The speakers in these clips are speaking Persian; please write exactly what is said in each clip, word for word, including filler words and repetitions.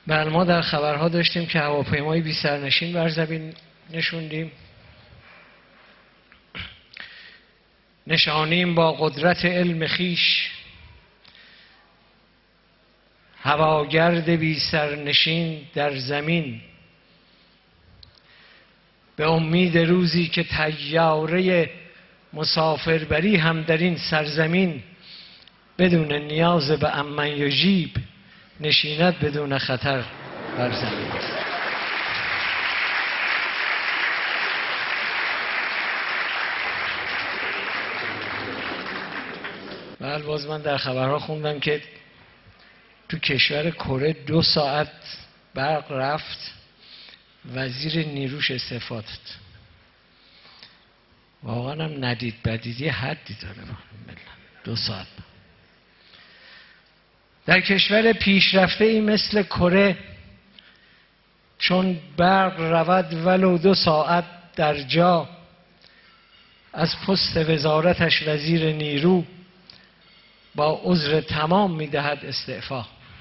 بله، ما در خبرها داشتیم که هواپیمای بی سرنشین بر زمین نشوندیم. نشانیم با قدرت علم خیش هواگرد بی سرنشین در زمین، به امید روزی که طیاره مسافربری هم در این سرزمین بدون نیاز به امن یجیب نشیند بدون خطر بر زمین. بله، باز من در خبرها خوندم که تو کشور کره دو ساعت برق رفت، وزیر نیروش استعفا داد. واقعا هم ندید بدیدی حدی داره. دو ساعت. در کشور پیشرفته ای مثل کره چون برق رود ولو دو ساعت در جا، از پست وزارتش وزیر نیرو با عذر تمام میدهد استعفا.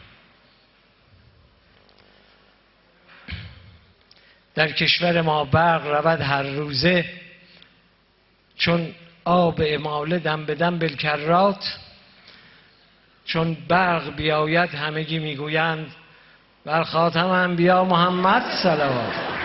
در کشور ما برق رود هر روزه چون آب اماله دم به دم بالکرات، چون برق بیاید همگی میگویند بر خاتم انبیا محمد صلوات.